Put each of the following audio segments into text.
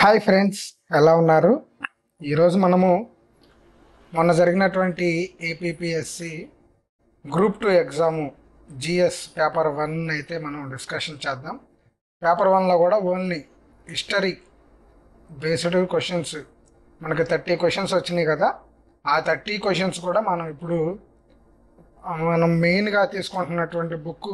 Hi friends, ఎలా ఉన్నారు? ఈరోజు మనము మొన్న జరిగినటువంటి APPSC group 2 exam GS paper 1 అయితే మనం డిస్కషన్ చేద్దాం. పేపర్ 1లో కూడా ఓన్లీ హిస్టరీ బేస్డ్ క్వశ్చన్స్ మనకి 30 క్వశ్చన్స్ వచ్చినాయి కదా. ఆ 30 క్వశ్చన్స్ కూడా మనం మెయిన్గా తీసుకుంటున్నటువంటి book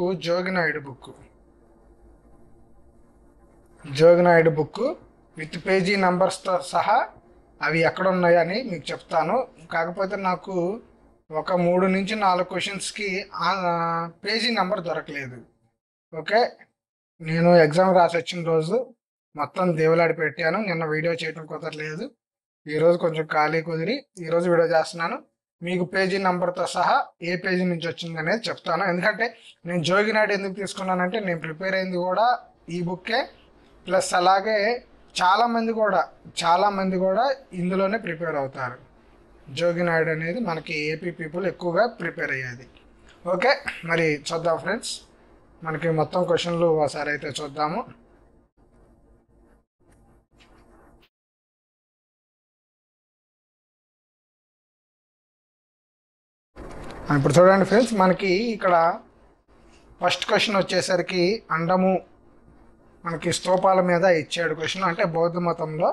Joginaidu book with page నంబర్స్తో సహా అవి ఎక్కడ ఉన్నాయని మీకు చెప్తాను. కాకపోతే నాకు ఒక 3 నుంచి 4 క్వశ్చన్స్కి పేజీ నెంబర్ దొరకలేదు. ఓకే, నేను ఎగ్జామ్ రాసి వచ్చిన రోజు మొత్తం దేవులాడి పెట్టాను. నిన్న వీడియో చేయడం కుదరలేదు. ఈరోజు కొంచెం ఖాళీ కుదిరి ఈరోజు వీడియో చేస్తున్నాను. మీకు పేజీ నెంబర్తో సహా ఏ పేజీ నుంచి వచ్చింది అనేది చెప్తాను. ఎందుకంటే నేను జోగినాయుడు ఎందుకు తీసుకున్నానంటే నేను ప్రిపేర్ అయింది కూడా ఈ బుక్కే, ప్లస్ అలాగే చాలామంది కూడా ఇందులోనే ప్రిపేర్ అవుతారు. జోగినాయుడు అనేది మనకి ఏపీ పీపుల్ ఎక్కువగా ప్రిపేర్ అయ్యేది. ఓకే, మరి చూద్దాం ఫ్రెండ్స్. మనకి మొత్తం క్వశ్చన్లు ఒకసారి అయితే చూద్దాము. ఇప్పుడు చూడండి ఫ్రెండ్స్, మనకి ఇక్కడ ఫస్ట్ క్వశ్చన్ వచ్చేసరికి అండము మనకి స్తూపాల మీద ఇచ్చాడు క్వశ్చన్. అంటే బౌద్ధ మతంలో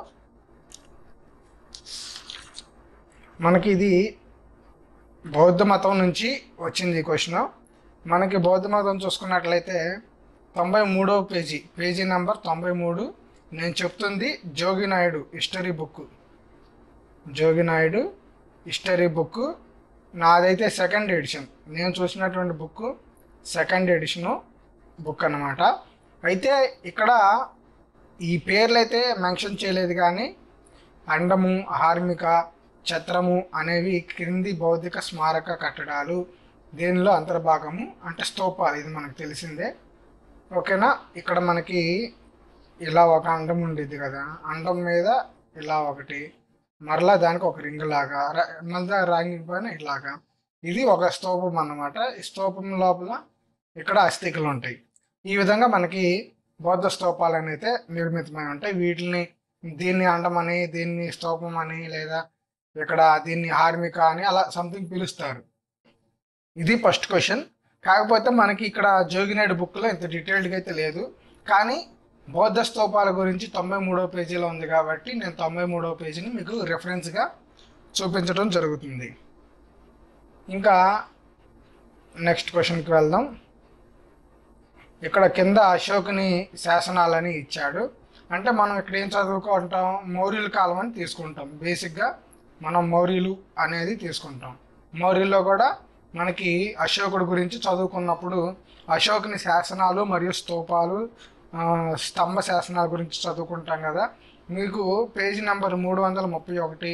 మనకి ఇది బౌద్ధ మతం నుంచి వచ్చింది ఈ క్వశ్చన్. మనకి బౌద్ధ మతం చూసుకున్నట్లయితే 93వ పేజీ నెంబర్ 93. నేను చెప్తుంది జోగినాయుడు హిస్టరీ బుక్. నాదైతే సెకండ్ ఎడిషన్. నేను చూసినటువంటి బుక్ సెకండ్ ఎడిషను బుక్ అన్నమాట. అయితే ఇక్కడ ఈ పేర్లు అయితే మెన్షన్ చేయలేదు, కానీ అండము, హార్మిక, ఛత్రము అనేవి క్రింది భౌతిక స్మారక కట్టడాలు దీనిలో అంతర్భాగము. అంటే స్తూపాలు, ఇది మనకు తెలిసిందే. ఓకేనా, ఇక్కడ మనకి ఇలా ఒక అండం ఉండేది కదా, అండం మీద ఇలా ఒకటి, మరలా దానికి ఒక రింగ్ లాగా, మళ్ళీ రాంగింగ్ పైన ఇలాగా, ఇది ఒక స్తూపం అన్నమాట. ఈ స్తూపం లోపల ఇక్కడ అస్థికలు ఉంటాయి. ఈ విధంగా మనకి బౌద్ధ స్తూపాలు అయితే నిర్మితమై ఉంటాయి. దీన్ని అండమని, దీన్ని స్తూపం అని, లేదా ఇక్కడ దీన్ని హార్మిక అని అలా సంథింగ్ పిలుస్తారు. ఇది ఫస్ట్ క్వశ్చన్. కాకపోతే మనకి ఇక్కడ జోగినాయుడు బుక్లో ఇంత డీటెయిల్డ్గా అయితే లేదు, కానీ బౌద్ధ స్తూపాల గురించి 93వ పేజీలో ఉంది కాబట్టి నేను 93వ పేజీని మీకు రెఫరెన్స్గా చూపించడం జరుగుతుంది. ఇంకా నెక్స్ట్ క్వశ్చన్కి వెళ్దాం. ఇక్కడ కింద అశోకుని శాసనాలని ఇచ్చాడు. అంటే మనం ఇక్కడ ఏం చదువుకుంటాం, మౌర్యుల కాలం అని తీసుకుంటాం. బేసిక్గా మనం మౌర్యులు అనేది తీసుకుంటాం. మౌర్యుల్లో కూడా మనకి అశోకుడు గురించి చదువుకున్నప్పుడు అశోకుని శాసనాలు మరియు స్తూపాలు, స్తంభ శాసనాల గురించి చదువుకుంటాం కదా. మీకు పేజీ నెంబర్ 331,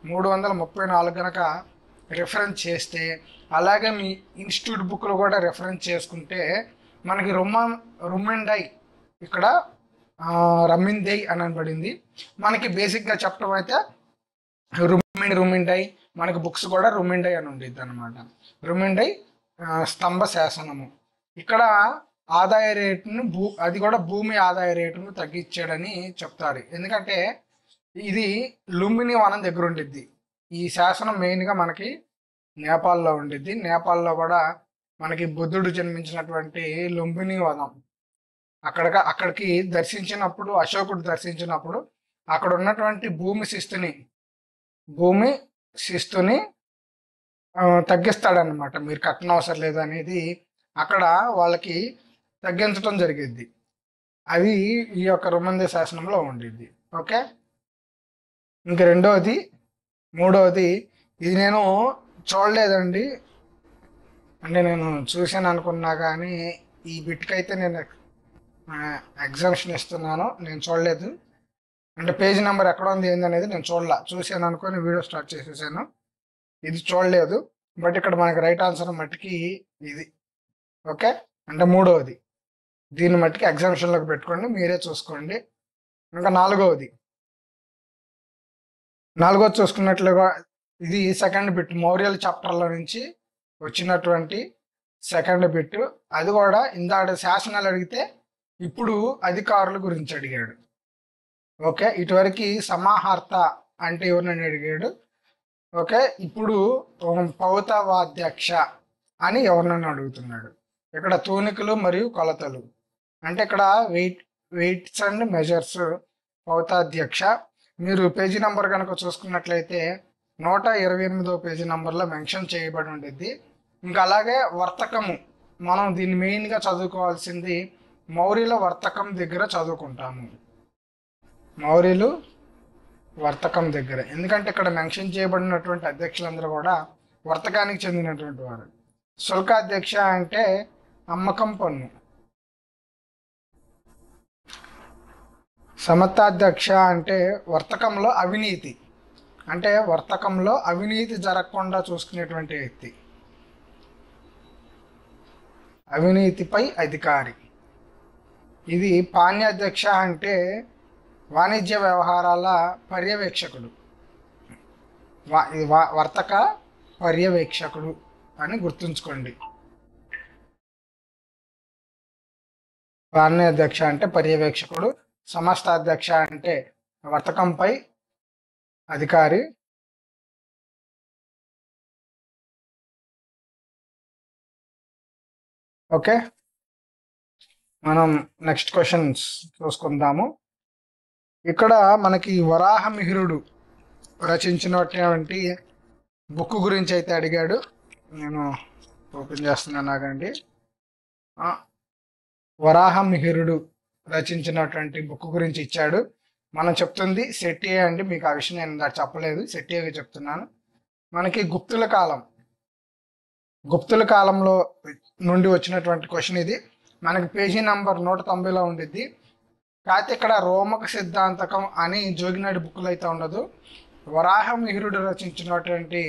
334 కనుక రెఫరెన్స్ చేస్తే, అలాగే మీ ఇన్స్టిట్యూట్ బుక్లో కూడా రెఫరెన్స్ చేసుకుంటే మనకి రుమ్మిండై ఇక్కడ రమ్మిందై అని అనబడింది. మనకి బేసిక్గా చెప్పడం అయితే రుమ్మిండై, మనకి బుక్స్ కూడా రుమ్మిండై అని ఉండేది అనమాట. రుమ్మిండై స్తంభ శాసనము. ఇక్కడ ఆదాయ రేటును అది కూడా భూమి ఆదాయ రేటును తగ్గించాడని చెప్తారు. ఎందుకంటే ఇది లుంబిని వనం దగ్గర ఉండిద్ది. ఈ శాసనం మెయిన్గా మనకి నేపాల్లో ఉండిద్ది. నేపాల్లో కూడా మనకి బుద్ధుడు జన్మించినటువంటి లుంబిని వనం అక్కడికి దర్శించినప్పుడు, అశోకుడు దర్శించినప్పుడు అక్కడ ఉన్నటువంటి భూమి శిస్తుని తగ్గిస్తాడనమాట. మీరు కట్టనవసరం అవసరం లేదు అనేది అక్కడ వాళ్ళకి తగ్గించడం జరిగిద్ది. అది ఈ యొక్క రుమ్మిందై శాసనంలో ఉండిద్ది. ఓకే, ఇంక మూడవది ఇది నేను చూడలేదండి. అంటే నేను చూశాను అనుకున్నా, కానీ ఈ బిట్కి అయితే నేను ఎగ్జామ్షన్ ఇస్తున్నాను. నేను చూడలేదు. అంటే పేజీ నెంబర్ ఎక్కడ ఉంది ఏందనేది నేను చూశాను అనుకొని వీడియో స్టార్ట్ చేసేసాను. ఇది చూడలేదు, బట్ ఇక్కడ మనకి రైట్ ఆన్సర్ మట్టికి ఇది. ఓకే, అంటే మూడవది. దీన్ని మట్టికి ఎగ్జామ్షన్లోకి పెట్టుకోండి, మీరే చూసుకోండి. ఇంకా నాలుగవది చూసుకున్నట్లుగా ఇది సెకండ్ బిట్, మౌర్యుల చాప్టర్లో నుంచి వచ్చినటువంటి సెకండ్ బిట్. అది కూడా ఇందాక శాసనాలు అడిగితే ఇప్పుడు అధికారుల గురించి అడిగాడు. ఓకే, ఇటువరకు సమాహార్త అంటే ఎవరినని అడిగాడు. ఓకే, ఇప్పుడు పౌతవాధ్యక్ష అని ఎవరినని అడుగుతున్నాడు. ఇక్కడ తూనికలు మరియు కొలతలు అంటే ఇక్కడ వెయిట్స్ అండ్ మెజర్స్ పౌతాధ్యక్ష. మీరు పేజీ నెంబర్ కనుక చూసుకున్నట్లయితే 128వ పేజీ నెంబర్లో మెన్షన్ చేయబడి ఉంటుంది. ఇంకా అలాగే వర్తకము, మనం దీన్ని మెయిన్గా చదువుకోవాల్సింది మౌర్యుల వర్తకం దగ్గర చదువుకుంటాము. మౌర్యులు వర్తకం దగ్గర, ఎందుకంటే ఇక్కడ మెన్షన్ చేయబడినటువంటి అధ్యక్షులందరూ కూడా వర్తకానికి చెందినటువంటి వారు. శుల్కాధ్యక్ష అంటే అమ్మకం పన్ను. సమతాధ్యక్ష అంటే వర్తకంలో అవినీతి, అంటే వర్తకంలో అవినీతి జరగకుండా చూసుకునేటువంటి వ్యక్తి, అవినీతిపై అధికారి. ఇది పాణ్యాధ్యక్ష అంటే వాణిజ్య వ్యవహారాల పర్యవేక్షకుడు, వర్తక పర్యవేక్షకుడు అని గుర్తుంచుకోండి. పాణ్యాధ్యక్ష అంటే పర్యవేక్షకుడు, సమస్తాధ్యక్ష అంటే వర్తకంపై అధికారి. ఓకే, మనం నెక్స్ట్ క్వశ్చన్స్ చూసుకుందాము. ఇక్కడ మనకి వరాహమిహిరుడు రచించినటువంటి బుక్ గురించి అయితే అడిగాడు. నేను ఓపెన్ చేస్తున్నాను, ఆగండి. వరాహమిహిరుడు రచించినటువంటి బుక్ గురించి ఇచ్చాడు. మనం చెప్తుంది సెట్టియే అండి, మీకు ఆ విషయం నేను ఇందాక చెప్పలేదు, సెట్టియేగా చెప్తున్నాను. మనకి గుప్తుల కాలంలో నుండి వచ్చినటువంటి క్వశ్చన్ ఇది. మనకి పేజీ నంబర్ 190లో ఉండిద్ది. కాకపోతే ఇక్కడ రోమక సిద్ధాంతకం అని జోగినాడి బుక్లో అయితే ఉండదు. వరాహమిహిరుడు రచించినటువంటి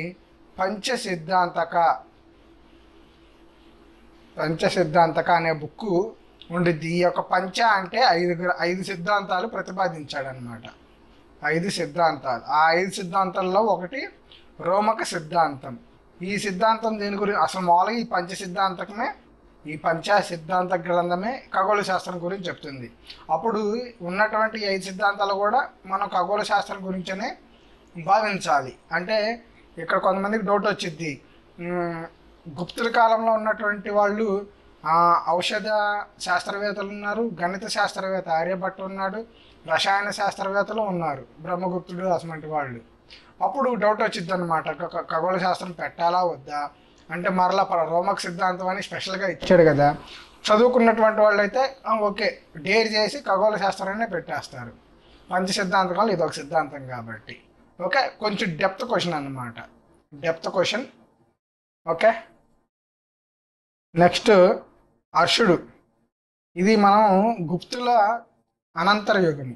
పంచసిద్ధాంతక అనే బుక్ ఉండిద్ది. ఈ యొక్క పంచ అంటే 5 సిద్ధాంతాలు ప్రతిపాదించాడనమాట. 5 సిద్ధాంతాలు. ఆ 5 సిద్ధాంతాల్లో ఒకటి రోమక సిద్ధాంతం. ఈ సిద్ధాంతం దేని గురించి అసలు మామూలుగా ఈ పంచ సిద్ధాంత గ్రంథమే ఖగోళ శాస్త్రం గురించి చెప్తుంది. అప్పుడు ఉన్నటువంటి 5 సిద్ధాంతాలు కూడా మనం ఖగోళ శాస్త్రం గురించనే భావించాలి. అంటే ఇక్కడ కొంతమందికి డౌట్ వచ్చింది, గుప్తుల కాలంలో ఉన్నటువంటి వాళ్ళు ఔషధ శాస్త్రవేత్తలు ఉన్నారు, గణిత శాస్త్రవేత్త ఆర్యభట్ట ఉన్నాడు, రసాయన శాస్త్రవేత్తలు ఉన్నారు, బ్రహ్మగుప్తుడు అసమంటి వాళ్ళు. అప్పుడు డౌట్ వచ్చింది అనమాట, ఖగోళ శాస్త్రం పెట్టాలా వద్దా అంటే మరలా రోమక సిద్ధాంతం అని స్పెషల్గా ఇచ్చాడు కదా. చదువుకున్నటువంటి వాళ్ళు అయితే ఓకే డేర్ చేసి ఖగోళ శాస్త్రాన్ని పెట్టేస్తారు. పంచ సిద్ధాంతకాలు ఇదొక సిద్ధాంతం కాబట్టి. ఓకే, కొంచెం డెప్త్ క్వశ్చన్ అన్నమాట, డెప్త్ క్వశ్చన్. ఓకే, నెక్స్ట్ అర్షుడు. ఇది మనం గుప్తుల అనంతర యుగము,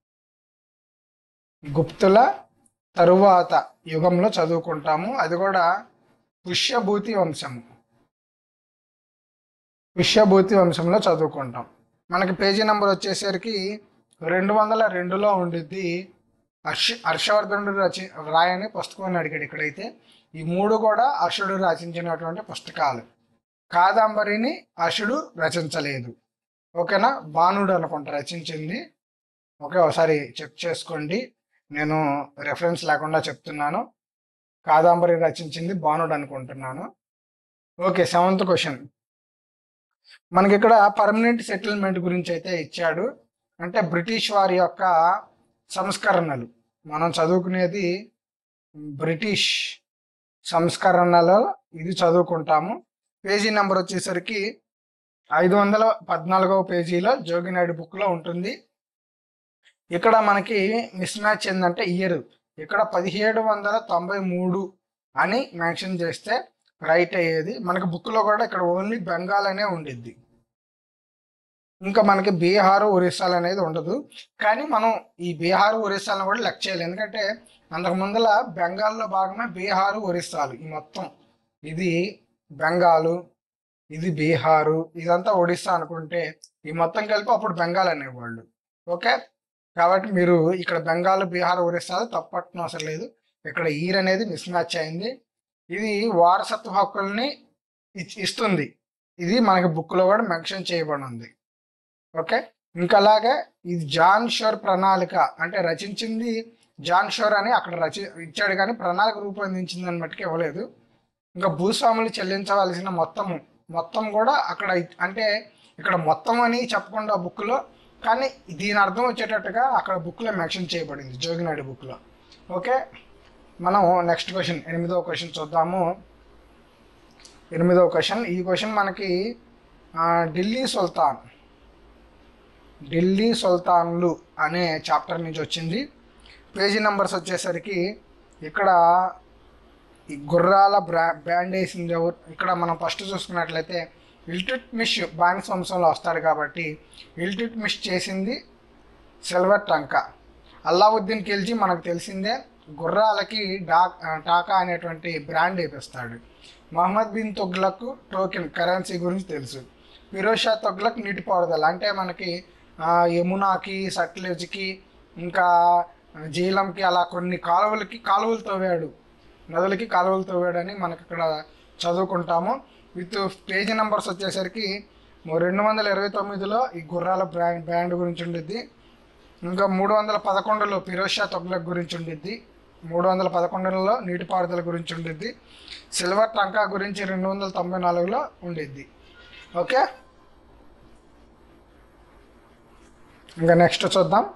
గుప్తుల తరువాత యుగంలో చదువుకుంటాము. అది కూడా పుష్యభూతి వంశంలో చదువుకుంటాం. మనకి పేజీ నెంబర్ వచ్చేసరికి 202లో ఉండిద్ది. హర్షవర్ధనుడు రాయని పుస్తకం అడిగాడు ఇక్కడైతే. ఈ 3 కూడా హర్షుడు రచించినటువంటి పుస్తకాలు. కాదంబరిని హర్షుడు రచించలేదు. ఓకేనా, బాణుడు అనుకుంటా రచించింది. ఓకే, ఒకసారి చెక్ చేసుకోండి, నేను రెఫరెన్స్ లేకుండా చెప్తున్నాను. కాదంబరి రచించింది బాణుడు అనుకుంటున్నాను. Okay, 7th question. మనకి ఇక్కడ పర్మనెంట్ సెటిల్మెంట్ గురించి అయితే ఇచ్చాడు. అంటే బ్రిటిష్ వారి యొక్క సంస్కరణలు, మనం చదువుకునేది బ్రిటిష్ సంస్కరణలో ఇది చదువుకుంటాము. పేజీ నెంబర్ వచ్చేసరికి 514వ పేజీలో జోగినాయుడు బుక్లో ఉంటుంది. ఇక్కడ మనకి మిస్ మ్యాచ్ ఏంటంటే ఇయర్, ఇక్కడ 1793 అని మెన్షన్ చేస్తే రైట్ అయ్యేది. మనకి బుక్లో కూడా ఇక్కడ ఓన్లీ బెంగాల్ అనే ఉండిద్ది, ఇంకా మనకి బీహారు ఒరిస్సాలు అనేది ఉండదు. కానీ మనం ఈ బీహారు ఒరిస్సాలను కూడా లెక్క చేయాలి, ఎందుకంటే అంతకు ముందల బెంగాల్లో భాగమే బీహారు ఒరిస్సాలు. ఈ మొత్తం ఇది బెంగాలు, ఇది బీహారు, ఇదంతా ఒడిస్సా అనుకుంటే ఈ మొత్తం కలిపి అప్పుడు బెంగాల్ అనేవాళ్ళు. ఓకే, కాబట్టి మీరు ఇక్కడ బెంగాల్, బీహార్, ఒరిస్సాలు తప్పట్టడం అవసరం లేదు. ఇక్కడ ఈర్ అనేది మిస్ మ్యాచ్ అయింది. ఇది వారసత్వ హక్కుల్ని ఇస్తుంది, ఇది మనకి బుక్లో కూడా మెన్షన్ చేయబడి ఉంది. ఓకే, ఇంకా అలాగే ఇది జాన్ షోర్ ప్రణాళిక, అంటే రచించింది జాన్ షోర్ అని అక్కడ ఇచ్చాడు, కానీ ప్రణాళిక రూపొందించింది అని మట్టుకు ఇవ్వలేదు. ఇంకా భూస్వాములు చెల్లించవలసిన మొత్తం కూడా అక్కడ, అంటే ఇక్కడ మొత్తం అని చెప్పకుండా బుక్లో, కానీ దీని అర్థం వచ్చేటట్టుగా అక్కడ బుక్లో మెన్షన్ చేయబడింది, జోగినాయుడు బుక్లో. ఓకే, మనం నెక్స్ట్ క్వశ్చన్ 8వ క్వశ్చన్ చూద్దాము. 8వ క్వశ్చన్, ఈ క్వశ్చన్ మనకి ఢిల్లీ సుల్తాన్లు అనే చాప్టర్ నుంచి వచ్చింది. పేజీ నెంబర్స్ వచ్చేసరికి ఇక్కడ ఈ గుర్రాల బ్యాండ్ వేసింది ఎవరు, ఇక్కడ మనం ఫస్ట్ చూసుకున్నట్లయితే ఇల్టుట్మిష్ బానిస వంశంలో వస్తాడు కాబట్టి ఇల్టుట్మిష్ చేసింది సిల్వర్ టంకా. అల్లావుద్దీన్ ఖిల్జీ మనకు తెలిసిందే గుర్రాలకి టాకా అనేటువంటి బ్రాండ్ వేపిస్తాడు. మహమ్మద్ బిన్ తుగ్లక్ టోకెన్ కరెన్సీ గురించి తెలుసు. ఫిరోజ్ షా తుగ్లక్ నీటిపారుదల, అంటే మనకి యమునాకి, సట్లెజ్కి, ఇంకా జీలంకి అలా కొన్ని కాలువలు తవ్వాడు, నదులకి కాలువలు తవ్వాడని మనకి ఇక్కడ చదువుకుంటాము. విత్ పేజీ నెంబర్స్ వచ్చేసరికి 229లో ఈ గుర్రాల బ్యాండ్ గురించి ఉండిద్ది. ఇంకా 311లో ఫిరోజ్ షా తుగ్లక్ గురించి ఉండిద్ది. 311లో నీటిపారుదల గురించి ఉండిద్ది. సిల్వర్ టంకా గురించి 294లో ఉండిద్ది. ఓకే, ఇంకా నెక్స్ట్ చూద్దాం.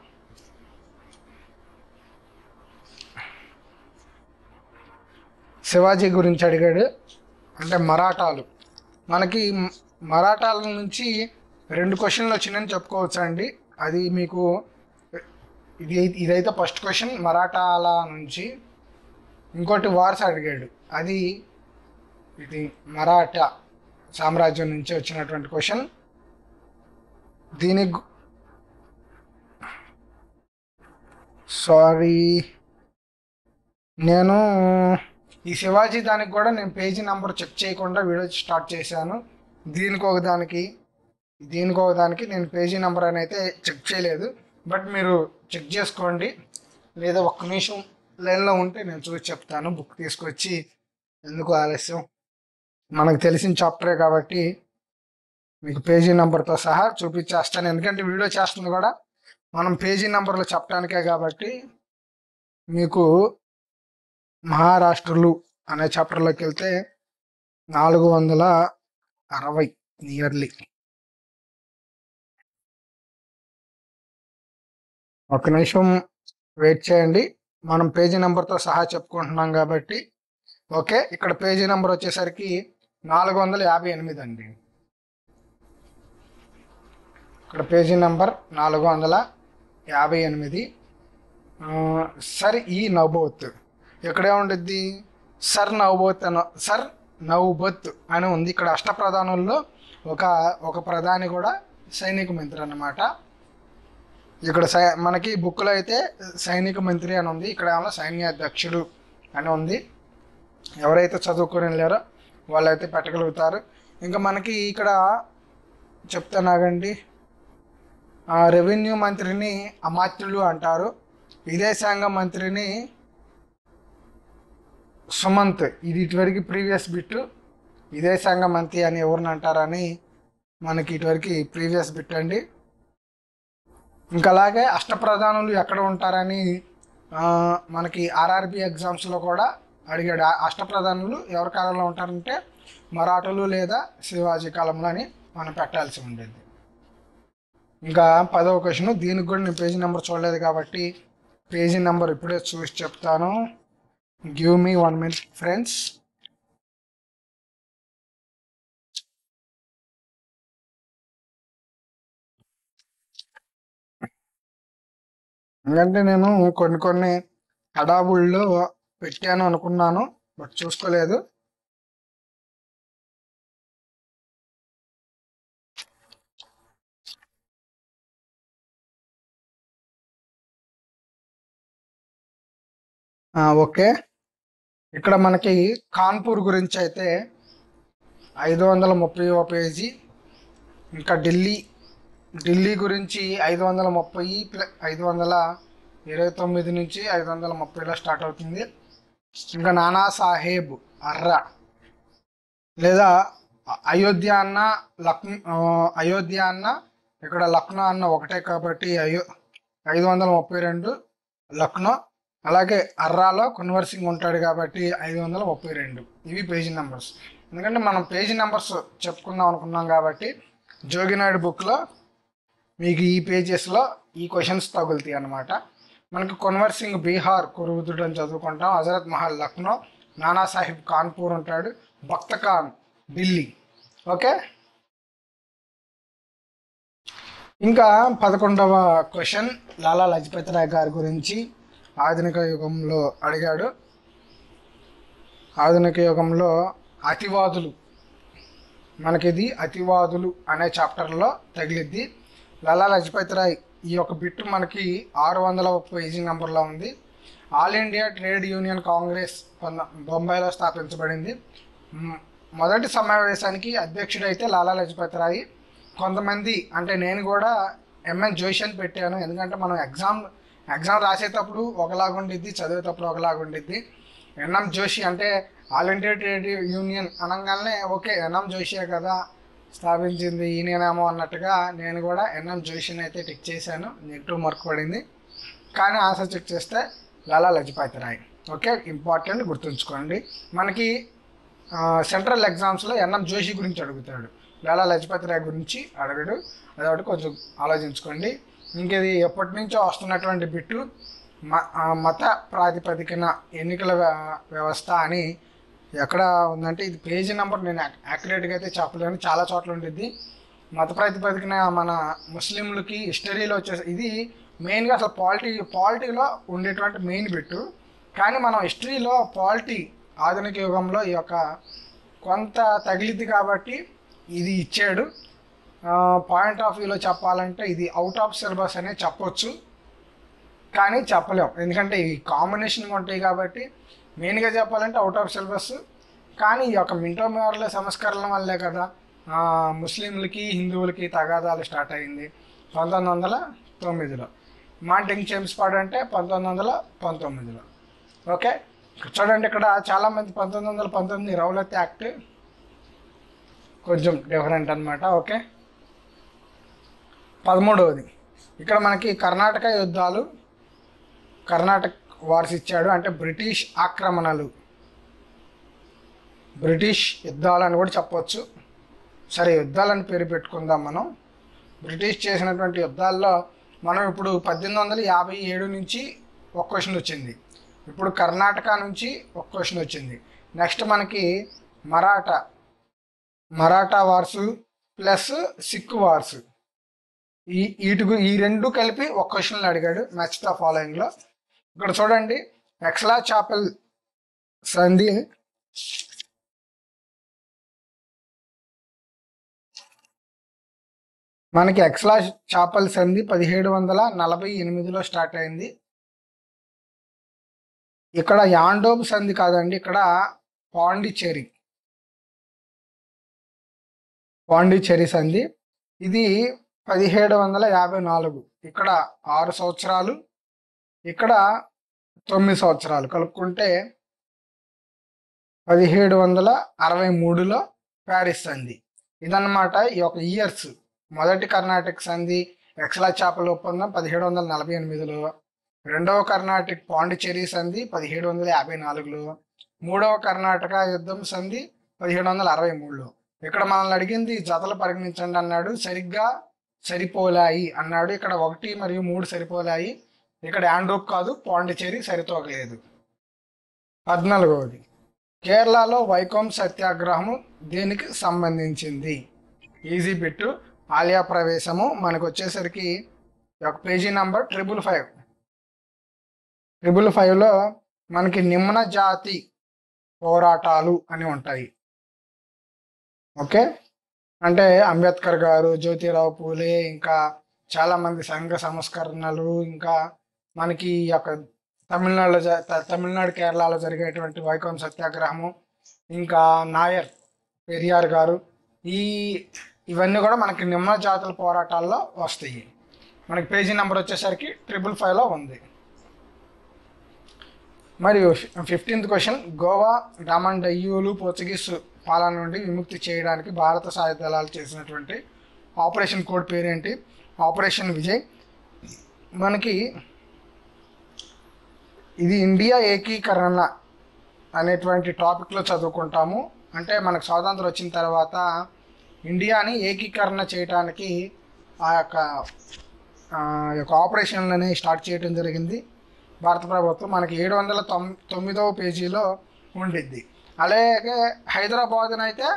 శివాజీ గురించి అడిగాడు, అంటే మరాఠాలు. మనకి మరాఠాల నుంచి 2 క్వశ్చన్లు వచ్చినాయని చెప్పుకోవచ్చు అండి. అది మీకు ఇదైతే ఫస్ట్ క్వశ్చన్ మరాఠాల నుంచి. ఇంకోటి వార్స్ అడిగాడు, ఇది మరాఠా సామ్రాజ్యం నుంచి వచ్చినటువంటి క్వశ్చన్. దీనికి నేను ఈ శివాజీ దానికి కూడా నేను పేజీ నెంబర్ చెక్ చేయకుండా వీడియో స్టార్ట్ చేశాను. దీనికి ఒక దానికి నేను పేజీ నెంబర్ అని అయితే చెక్ చేయలేదు. బట్ మీరు చెక్ చేసుకోండి, లేదా ఒక్క నిమిషం లైన్లో ఉంటే నేను చూసి చెప్తాను. బుక్ తీసుకొచ్చి ఎందుకు ఆలస్యం, మనకు తెలిసిన చాప్టరే కాబట్టి మీకు పేజీ నెంబర్తో సహా చూపించేస్తాను. ఎందుకంటే వీడియో చేస్తుంది కూడా మనం పేజీ నెంబర్లు చెప్పడానికే కాబట్టి. మీకు మహారాష్ట్రలు అనే చాప్టర్లోకి వెళ్తే 460 నియర్లీ. ఒక నిమిషం వెయిట్ చేయండి, మనం పేజీ నెంబర్తో సహా చెప్పుకుంటున్నాం కాబట్టి. ఓకే, ఇక్కడ పేజీ నెంబర్ వచ్చేసరికి 458 అండి. ఇక్కడ పేజీ నెంబర్ 458. సర్ ఈ నౌబత్ ఎక్కడే ఉండిద్ది, సర్ నౌబత్ అని ఉంది. ఇక్కడ అష్టప్రధానుల్లో ఒక ప్రధాని కూడా సైనిక మంత్రి అన్నమాట. ఇక్కడ మనకి బుక్లో అయితే సైనిక మంత్రి అని ఉంది, ఇక్కడ ఏమో సైన్యాధ్యక్షుడు అని ఉంది. ఎవరైతే చదువుకొని వెళ్ళారో వాళ్ళైతే పెట్టగలుగుతారు. ఇంకా మనకి ఇక్కడ చెప్తానాగండి, రెవెన్యూ మంత్రిని అమాత్యులు అంటారు. విదేశాంగ మంత్రిని సుమంత్. ఇది ఇటువరకు ప్రీవియస్ బిట్. విదేశాంగ మంత్రి అని ఎవరిని అంటారని మనకి ఇటువరకు ప్రీవియస్ బిట్ అండి. ఇంకా అలాగే అష్టప్రధానులు ఎక్కడ ఉంటారని మనకి ఆర్ఆర్బి ఎగ్జామ్స్లో కూడా అడిగాడు. అష్టప్రధానులు ఎవరి కాలంలో ఉంటారంటే మరాఠులు లేదా శివాజీ కాలంలో అని మనం పెట్టాల్సి ఉండేది. ఇంకా 10వ క్వశ్చన్, దీనికి కూడా నేను పేజీ నెంబర్ చూడలేదు కాబట్టి పేజీ నెంబర్ ఇప్పుడే చూసి చెప్తాను. Give me 1 minute friends. ఎందుకంటే నేను కొన్ని హడావుల్లో పెట్టాను అనుకున్నాను, బట్ చూసుకోలేదు. ఓకే, ఇక్కడ మనకి కాన్పూర్ గురించి అయితే 530వ పేజీ. ఇంకా ఢిల్లీ గురించి 530 + 529 నుంచి 530లో స్టార్ట్ అవుతుంది. ఇంకా నానా సాహెబ్ అర్రా లేదా అయోధ్య అన్న ఇక్కడ లక్నో అన్న ఒకటే కాబట్టి 532 లక్నో. అలాగే అర్రాలో కున్వర్ సింగ్ ఉంటాడు కాబట్టి 532. ఇవి పేజీ నెంబర్స్. ఎందుకంటే మనం పేజీ నెంబర్స్ చెప్పుకుందాం అనుకున్నాం కాబట్టి జోగినాయుడు బుక్లో మీకు ఈ పేజెస్లో ఈ క్వశ్చన్స్ తగులుతాయి అన్నమాట. మనకి కున్వర్ సింగ్ బీహార్ కురువృద్ధుడు అని చదువుకుంటాం. హజరత్ మహల్ లక్నో, నానా సాహిబ్ కాన్పూర్ ఉంటాడు, బక్త ఖాన్ ఢిల్లీ. ఓకే, ఇంకా 11వ క్వశ్చన్ లాలా లజపత్ రాయ్ గారి గురించి ఆధునిక యుగంలో అడిగాడు. ఆధునిక యుగంలో అతివాదులు, మనకిది అతివాదులు అనే చాప్టర్లో తగిలిద్ది. లాలా లజపత్ రాయ్ ఈ యొక్క బిట్టు మనకి 600వ పేజీ నెంబర్లో ఉంది. All India Trade Union Congress బొంబాయిలో స్థాపించబడింది. మొదటి సమావేశానికి అధ్యక్షుడైతే లాలా లజపత్ రాయ్. కొంతమంది అంటే నేను కూడా ఎంఎన్ జోషి అని పెట్టాను, ఎందుకంటే మనం ఎగ్జామ్ రాసేటప్పుడు ఒకలాగుండిద్ది, చదివేటప్పుడు ఒకలాగుండిద్ది. ఎన్ఎం జోషి అంటే ఆల్ ఇండియా ట్రేడ్ యూనియన్ అనగానే ఓకే ఎన్ఎం జోషియే కదా స్థాపించింది ఈయనేమో అన్నట్టుగా నేను కూడా ఎన్ఎం జోషిని అయితే టిక్ చేశాను. నెగిటివ్ మార్క్ పడింది, కానీ ఆన్సర్ చెక్ చేస్తే లాలా లజపత్ రాయ్. ఓకే, ఇంపార్టెంట్ గుర్తుంచుకోండి. మనకి సెంట్రల్ ఎగ్జామ్స్లో ఎన్ఎం జోషి గురించి అడుగుతాడు, లాలా లజపత్ రాయ్ గురించి అడగడు. అదొకటి కొంచెం ఆలోచించుకోండి. ఇంకేది ఎప్పటి నుంచో వస్తున్నటువంటి బిట్టు మత ప్రాతిపదికన ఎన్నికల వ్యవస్థ అని ఎక్కడ ఉందంటే ఇది పేజీ నెంబర్ నేను యాక్యురేట్గా అయితే చెప్పలేను, చాలా చోట్ల ఉంటుంది. మత ప్రాతిపదికన మన ముస్లింలకి హిస్టరీలో వచ్చేసి ఇది మెయిన్గా అసలు పాలిటీలో ఉండేటువంటి మెయిన్ బిట్టు. కానీ మనం హిస్టరీలో పాలిటీ ఆధునిక యుగంలో ఈ యొక్క కొంత తగిలిద్ది కాబట్టి ఇది ఇచ్చాడు. పాయింట్ ఆఫ్ వ్యూలో చెప్పాలంటే ఇది అవుట్ ఆఫ్ సిలబస్ అనే చెప్పొచ్చు, కానీ చెప్పలేం ఎందుకంటే ఈ కాంబినేషన్గా ఉంటాయి కాబట్టి. మెయిన్గా చెప్పాలంటే అవుట్ ఆఫ్ సిలబస్. కానీ ఈ యొక్క మింటో మార్లే సంస్కరణ వల్లే కదా ముస్లింలకి హిందువులకి తగాదాలు స్టార్ట్ అయింది 1909లో. మాంటింగ్ చేమ్స్ఫర్డ్ అంటే 1919లో. ఓకే, చూడండి ఇక్కడ చాలామంది 1919 రౌలత్ యాక్ట్ కొంచెం డిఫరెంట్ అనమాట. ఓకే, 13వది ఇక్కడ మనకి కర్ణాటక యుద్ధాలు, కర్ణాటక వార్స్ ఇచ్చాడు. అంటే బ్రిటిష్ ఆక్రమణలు, బ్రిటిష్ యుద్ధాలని కూడా చెప్పవచ్చు. సరే, యుద్ధాలని పేరు పెట్టుకుందాం మనం. బ్రిటిష్ చేసినటువంటి యుద్ధాల్లో మనం ఇప్పుడు 1857 నుంచి ఒక క్వశ్చన్ వచ్చింది, ఇప్పుడు కర్ణాటక నుంచి ఒక క్వశ్చన్ వచ్చింది. నెక్స్ట్ మనకి Maratha wars plus Sikh wars, ఈ రెండు కలిపి ఒక క్వశ్చన్లు అడిగాడు మ్యాచ్ ద ఫాలోయింగ్లో. ఇక్కడ చూడండి, ఎక్స్లా చాపెల్ సంధి మనకి ఎక్స్లా చాపెల్ సంధి 1748లో స్టార్ట్ అయింది. ఇక్కడ యాండోబ్ సంధి కాదండి, ఇక్కడ పాండిచ్చేరి సంధి. ఇది 1754. ఇక్కడ 6 సంవత్సరాలు, ఇక్కడ 9 సంవత్సరాలు కలుపుకుంటే 1763లో ప్యారిస్ సంధి. ఇదన్నమాట ఈ యొక్క ఇయర్స్. మొదటి కర్ణాటక సంధి ఎక్స్లా చాపెల్ ఒప్పందం 1748లో, రెండవ కర్ణాటక పాండిచ్చేరి సంధి 1754లో, మూడవ కర్ణాటక యుద్ధం సంధి 1763లో. ఇక్కడ మనల్ని అడిగింది జతలు పరిగణించండి అన్నాడు, సరిగ్గా సరిపోలాయి అన్నాడు. ఇక్కడ 1 మరియు 3 సరిపోలాయి. ఇక్కడ యాండోబ్ కాదు, పాండిచ్చేరి సరితూగలేదు. 14వది కేరళలో వైకోం సత్యాగ్రహము దేనికి సంబంధించింది? Easy bit. ఆలియా ప్రవేశము మనకు వచ్చేసరికి ఒక పేజీ నెంబర్ 555లో మనకి నిమ్న జాతి పోరాటాలు అని ఉంటాయి. ఓకే, అంటే అంబేద్కర్ గారు, జ్యోతిరావు పూలే, ఇంకా చాలామంది సంఘ సంస్కరణలు, ఇంకా మనకి ఈ యొక్క తమిళనాడు కేరళలో జరిగేటువంటి వైకోం సత్యాగ్రహము, ఇంకా నాయర్ పెరియార్ గారు, ఇవన్నీ కూడా మనకి నిమ్న జాతుల పోరాటాల్లో వస్తాయి. మనకి పేజీ నెంబర్ వచ్చేసరికి 555లో ఉంది. మరియు 15th క్వశ్చన్, గోవా డామన్ డయ్యూలు పోర్చుగీస్ పాలన నుండి విముక్తి చేయడానికి భారత సాయుధ దళాలు చేసినటువంటి ఆపరేషన్ కోడ్ పేరేంటి? ఆపరేషన్ విజయ్. మనకి ఇది ఇండియా ఏకీకరణ అనేటువంటి టాపిక్లో చదువుకుంటాము. అంటే మనకు స్వాతంత్రం వచ్చిన తర్వాత ఇండియాని ఏకీకరణ చేయడానికి ఆ యొక్క ఆపరేషన్లని స్టార్ట్ చేయడం జరిగింది భారత ప్రభుత్వం. మనకి 709వ పేజీలో ఉండిద్ది. అలాగే హైదరాబాద్ని అయితే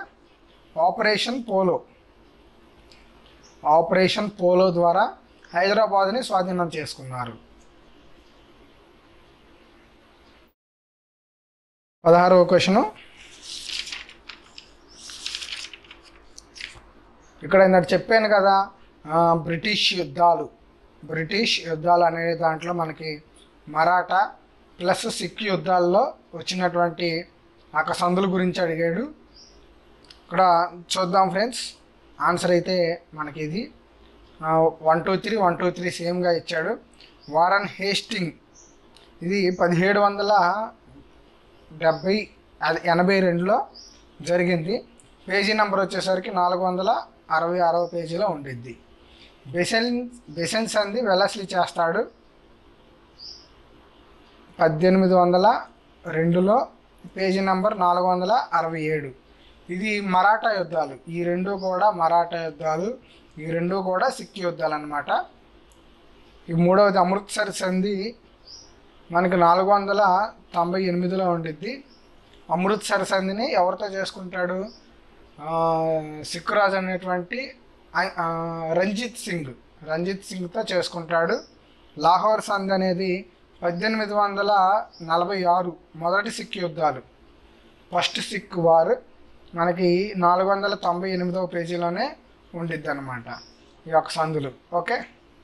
ఆపరేషన్ పోలో ద్వారా హైదరాబాద్ని స్వాధీనం చేసుకున్నారు. 16వ క్వశ్చను. ఇక్కడ ఇందాక చెప్పాను కదా, బ్రిటిష్ యుద్ధాలు అనే దాంట్లో మనకి మరాఠా ప్లస్ సిక్ యుద్ధాల్లో వచ్చినటువంటి సందుల గురించి అడిగాడు. ఇక్కడ చూద్దాం ఫ్రెండ్స్, ఆన్సర్ అయితే మనకి ఇది 1 2 3 1 2 3 సేమ్గా ఇచ్చాడు. వారన్ హేస్టింగ్ ఇది 1782లో జరిగింది. పేజీ నెంబర్ వచ్చేసరికి 466వ పేజీలో ఉండిద్ది. బెసెన్ సంధి వెలస్లీ చేస్తాడు 1802లో, పేజీ నెంబర్ 467. ఇది మరాఠా యుద్ధాలు, ఈ రెండు కూడా సిక్ యుద్ధాలు అన్నమాట. ఈ మూడవది అమృత్సర్ సంధి మనకి 498లో ఉండిద్ది. అమృత్సర్ సంధిని ఎవరితో చేసుకుంటాడు? సిక్ రాజు అనేటువంటి రంజిత్ సింగ్తో చేసుకుంటాడు. లాహోర్ సంధి అనేది 1846 మొదటి సిక్ యుద్ధాలు, ఫస్ట్ సిక్ వార్, మనకి 498వ పేజీలోనే ఉండిద్ది అనమాట ఈ యొక్క సందులు. Okay,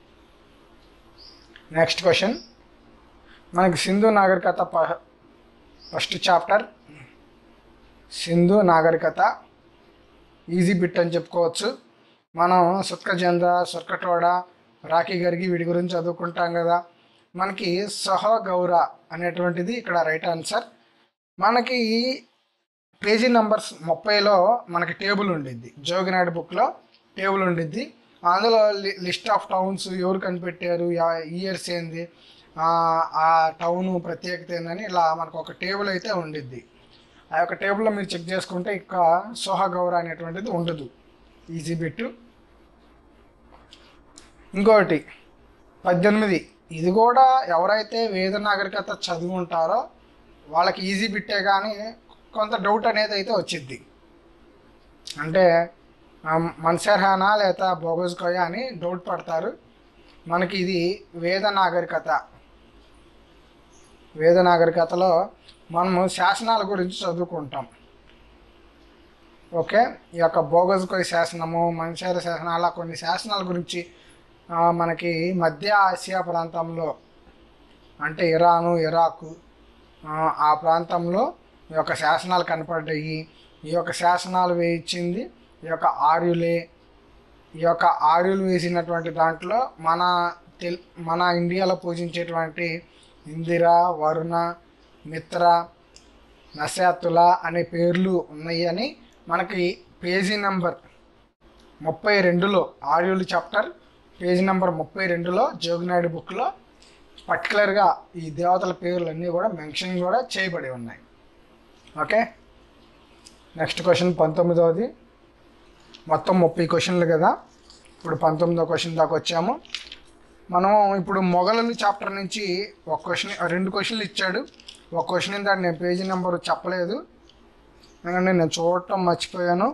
next question. మనకి సింధు నాగరికత ఫస్ట్ చాప్టర్, సింధు నాగరికత ఈజీ బిట్ అని చెప్పుకోవచ్చు. మనం సుర్కజంద, సుర్కటోడ, రాఖీ గర్గి వీటి గురించి చదువుకుంటాం కదా. మనకి సహగౌర అనేటువంటిది ఇక్కడ రైట్ ఆన్సర్. మనకి పేజీ నెంబర్స్ 30లో మనకి టేబుల్ ఉండిద్ది, జోగినాయుడు బుక్లో టేబుల్ ఉండిద్ది. అందులో లిస్ట్ ఆఫ్ టౌన్స్ ఎవరు కనిపెట్టారు, ఇయర్స్ ఏంది, ఆ టౌను ప్రత్యేకత ఏందని ఇలా మనకు ఒక టేబుల్ అయితే ఉండిద్ది. ఆ యొక్క టేబుల్లో మీరు చెక్ చేసుకుంటే ఇక సోహగౌర అనేటువంటిది ఉండదు. Easy bit. ఇంకోటి 18, ఇది కూడా ఎవరైతే వేద నాగరికత చదివి ఉంటారో వాళ్ళకి ఈజీ బిట్టే, కానీ కొంత డౌట్ అనేది అయితే వచ్చిద్ది. అంటే మన్సర్హానా లేదా బోగజ్కోయ అని డౌట్ పడతారు. మనకి ఇది వేద నాగరికతలో మనము శాసనాల గురించి చదువుకుంటాం. ఓకే, ఈ యొక్క బోగజ్కోయ శాసనము, మన్సర్ శాసనం, అలా కొన్ని శాసనాల గురించి మనకి మధ్య ఆసియా ప్రాంతంలో అంటే ఇరాను, ఇరాకు ఆ ప్రాంతంలో ఈ యొక్క శాసనాలు కనపడ్డాయి. ఈ యొక్క శాసనాలు వేయించింది ఈ యొక్క ఆర్యులే. ఈ యొక్క ఆర్యులు వేసినటువంటి దాంట్లో మన ఇండియాలో పూజించేటువంటి ఇందిర, వరుణ, మిత్ర, నశాతుల అనే పేర్లు ఉన్నాయి అని మనకి పేజీ నెంబర్ 32లో, ఆర్యులు చాప్టర్ పేజీ నెంబర్ 32లో జోగినాయుడు బుక్లో పర్టికులర్గా ఈ దేవతల పేర్లన్నీ కూడా మెన్షన్ కూడా చేయబడి ఉన్నాయి. ఓకే, నెక్స్ట్ క్వశ్చన్ 19వది. మొత్తం 30 క్వశ్చన్లు కదా, ఇప్పుడు 19వ క్వశ్చన్ దాకా వచ్చాము. మనం ఇప్పుడు మొఘలుల చాప్టర్ నుంచి ఒక క్వశ్చన్, 2 క్వశ్చన్లు ఇచ్చాడు. ఒక క్వశ్చన్ దాన్ని నేను పేజీ నెంబర్ చెప్పలేదు, ఎందుకంటే నేను చూడటం మర్చిపోయాను.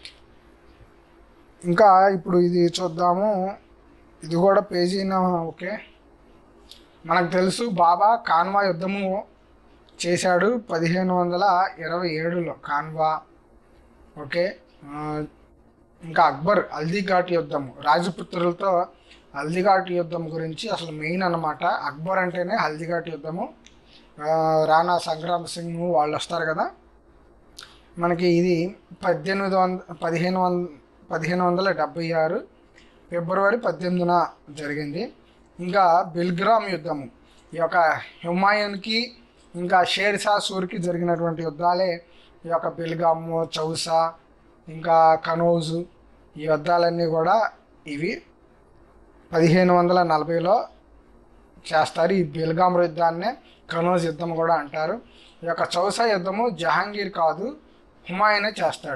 ఇంకా ఇప్పుడు ఇది చూద్దాము, ఇది కూడా పేజీ. ఓకే, మనకు తెలుసు బాబా కాన్వా యుద్ధము చేశాడు 1527లో కాన్వా. ఓకే, ఇంకా అక్బర్ హల్దీఘాట్ యుద్ధము, రాజపుత్రులతో హల్దీఘాట్ యుద్ధం గురించి అసలు మెయిన్ అన్నమాట. అక్బర్ అంటేనే హల్దీఘాట్ యుద్ధము. రాణా సంగ్రామ్ సింగ్ వాళ్ళు వస్తారు కదా. మనకి ఇది 1576 ఫిబ్రవరి 18న జరిగింది. ఇంకా బెల్గ్రామ్ యుద్ధము, ఈ యొక్క హుమాయూన్కి ఇంకా షేర్షా సూర్కి జరిగినటువంటి యుద్ధాలే ఈ యొక్క బెల్గాము, చౌసా, ఇంకా కనౌజు, ఈ యుద్ధాలన్నీ కూడా ఇవి. 1540లో చేస్తారు. ఈ బెల్గాం యుద్ధాన్నే కనౌజ్ యుద్ధం కూడా అంటారు. ఈ యొక్క చౌసా యుద్ధము జహాంగీర్ కాదు, హుమాయూనే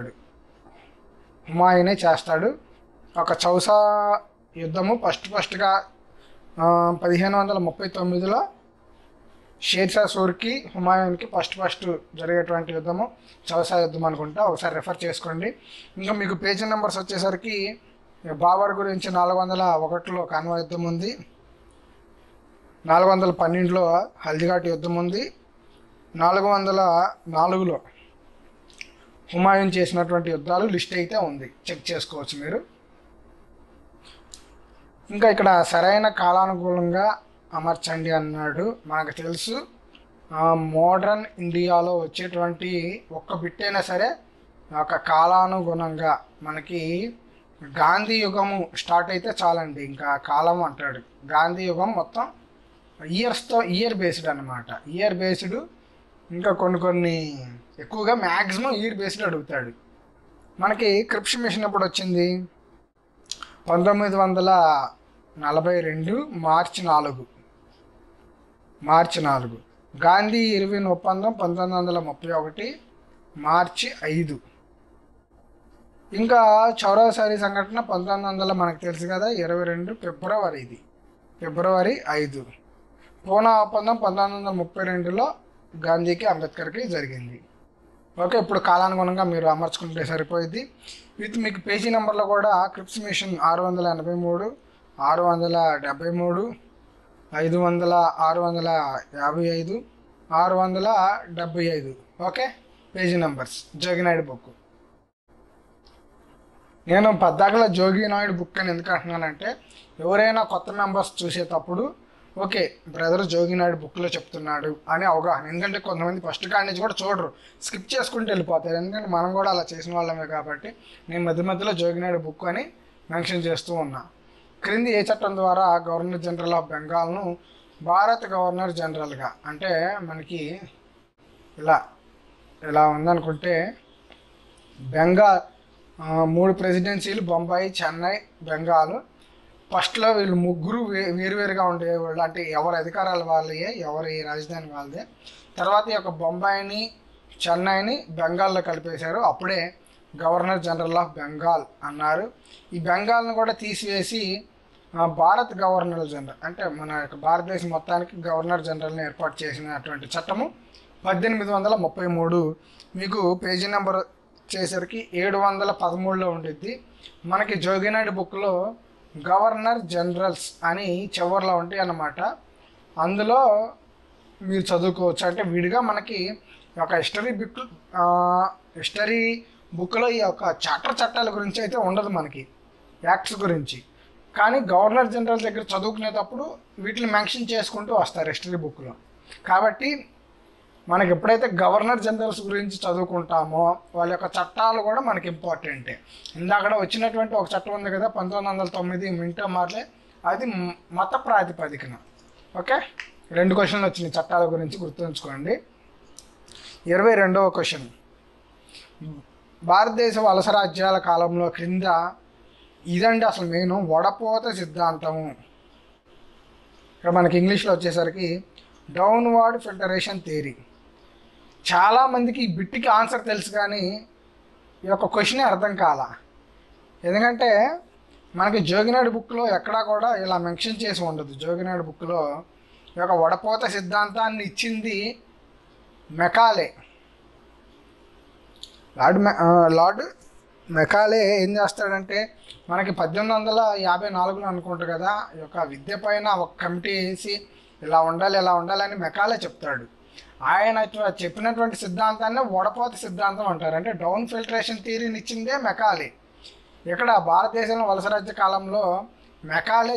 చేస్తాడు. ఒక చౌసా యుద్ధము ఫస్ట్గా 1539లో షేర్షా సూర్కి హుమాయూన్కి ఫస్ట్ జరిగేటువంటి యుద్ధము చౌసా యుద్ధం అనుకుంటా, ఒకసారి రెఫర్ చేసుకోండి. ఇంకా మీకు పేజీ నెంబర్స్ వచ్చేసరికి బాబర్ గురించి 401లో కాన్వా యుద్ధం ఉంది, 412లో హల్దీఘాట్ యుద్ధం ఉంది, 404లో హుమాయూన్ చేసినటువంటి యుద్ధాలు లిస్ట్ అయితే ఉంది, చెక్ చేసుకోవచ్చు మీరు. ఇంకా ఇక్కడ సరైన కాలానుగుణంగా అమర్చండి అన్నాడు. మనకు తెలుసు మోడర్న్ ఇండియాలో వచ్చేటువంటి ఒక్క బిట్ అయినా సరే ఒక కాలానుగుణంగా మనకి గాంధీ యుగము స్టార్ట్ అయితే చాలండి, ఇంకా కాలం అంటాడు. గాంధీ యుగం మొత్తం ఇయర్ బేస్డ్ అనమాట, ఇయర్ బేస్డ్. ఇంకా కొన్ని ఎక్కువగా మ్యాక్సిమం ఇయర్ బేస్డ్ అడుగుతాడు. మనకి క్రిప్స్ మిషన్ ఎప్పుడు వచ్చింది? 1942 మార్చి 4. గాంధీ ఇర్విన్ ఒప్పందం 1931 మార్చి 5. ఇంకా చౌరాసారి సంఘటన 1900 మనకు తెలుసు కదా, 22 ఫిబ్రవరి 5. పూనా ఒప్పందం 1932లో గాంధీకి అంబేద్కర్కి జరిగింది. ఓకే, ఇప్పుడు కాలానుగుణంగా మీరు అమర్చుకుంటే సరిపోయింది. మీకు పేజీ నెంబర్లో కూడా Cripps Mission 683, 673, 500, 655, 675. Okay, page numbers Joginaidu book. నేను పద్దాకల జోగినాయుడు బుక్ అని ఎందుకు అంటున్నానంటే, ఎవరైనా కొత్త మెంబర్స్ చూసేటప్పుడు ఓకే బ్రదర్ జోగినాయుడు బుక్లో చెప్తున్నాడు అని అవగాహన. ఎందుకంటే కొంతమంది ఫస్ట్ కాడి నుంచి కూడా చూడరు, స్కిప్ చేసుకుంటూ వెళ్ళిపోతారు. ఎందుకంటే మనం కూడా అలా చేసిన వాళ్ళమే కాబట్టి నేను మధ్యలో జోగినాయుడు బుక్ అని మెన్షన్ చేస్తూ ఉన్నా. క్రింది ఏ చట్టం ద్వారా గవర్నర్ జనరల్ ఆఫ్ బెంగాల్ను భారత గవర్నర్ జనరల్గా, అంటే మనకి ఇలా ఉందనుకుంటే బెంగాల్ 3 ప్రెసిడెన్సీలు, బొంబాయి, చెన్నై, బెంగాల్. ఫస్ట్లో వీళ్ళు ముగ్గురు వేరువేరుగా ఉండేవాళ్ళు, అంటే ఎవరి అధికారాలు వాళ్ళే, ఎవరి రాజధాని వాళ్ళదే. తర్వాత ఈ యొక్క బొంబాయిని, చెన్నైని బెంగాల్లో కలిపేశారు. అప్పుడే గవర్నర్ జనరల్ ఆఫ్ బెంగాల్ అన్నారు. ఈ బెంగాల్ను కూడా తీసివేసి భారత్ గవర్నర్ జనరల్, అంటే మన యొక్క భారతదేశం మొత్తానికి గవర్నర్ జనరల్ని ఏర్పాటు చేసినటువంటి చట్టము 1833. మీకు పేజీ నెంబర్ వచ్చేసరికి 713లో ఉండిద్ది. మనకి జోగినాయుడు బుక్లో గవర్నర్ జనరల్స్ అని చివరిలో ఉంటాయి అన్నమాట. అందులో మీరు చదువుకోవచ్చు. అంటే విడిగా మనకి ఒక హిస్టరీ బుక్లో ఈ యొక్క చట్టాల గురించి అయితే ఉండదు, మనకి యాక్ట్స్ గురించి. కానీ గవర్నర్ జనరల్ దగ్గర చదువుకునేటప్పుడు వీటిని మెన్షన్ చేసుకుంటూ వస్తారు హిస్టరీ బుక్లో. కాబట్టి మనకి ఎప్పుడైతే గవర్నర్ జనరల్స్ గురించి చదువుకుంటామో వాళ్ళ యొక్క చట్టాలు కూడా మనకి ఇంపార్టెంటే. ఇందాక వచ్చినటువంటి ఒక చట్టం ఉంది కదా 1909 మింటో మార్లే, అది మత ప్రాతిపదికన. ఓకే, 2 క్వశ్చన్లు వచ్చినాయి చట్టాల గురించి, గుర్తుంచుకోండి. 22వ క్వశ్చన్, భారతదేశ వలస రాజ్యాల కాలంలో క్రింద ఇదండి అసలు మెయిన్ వడపోత సిద్ధాంతము. ఇక్కడ మనకి ఇంగ్లీష్లో వచ్చేసరికి డౌన్వర్డ్ ఫిల్టరేషన్ థియరీ. చాలామందికి ఈ బిట్కి ఆన్సర్ తెలుసు కానీ ఈ యొక్క క్వశ్చనే అర్థం కాల. ఎందుకంటే మనకి జోగినాయుడు బుక్లో ఎక్కడా కూడా ఇలా మెన్షన్ చేసి ఉండదు. జోగినాయుడు బుక్లో ఈ యొక్క వడపోత సిద్ధాంతాన్ని ఇచ్చింది మెకాలే. లార్డ్ మెకాలే ఏం చేస్తాడంటే, మనకి 1854లో అనుకుంటా కదా, ఈ యొక్క విద్య పైన ఒక కమిటీ వేసి ఇలా ఉండాలని మెకాలే చెప్తాడు. ఆయన చెప్పినటువంటి సిద్ధాంతాన్ని వడపోత సిద్ధాంతం అంటారు. అంటే డౌన్ ఫిల్టరేషన్ థియరీని ఇచ్చిందే మెకాలే. ఇక్కడ భారతదేశంలో వలసరాజ్య కాలంలో మెకాలే